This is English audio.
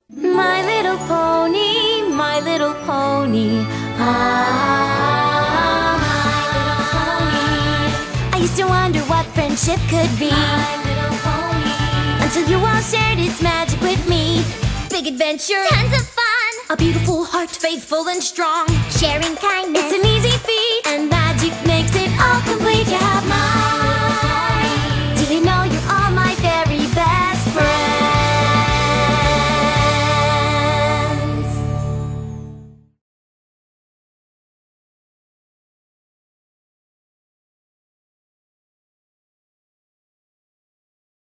My little pony, my little pony. Ah, my little pony. I used to wonder what friendship could be. My little pony. Until you all shared its magic with me. Big adventure, Tons of fun. a beautiful heart, faithful and strong. Sharing kindness. It's an easy feat, and magic makes it all complete. You have my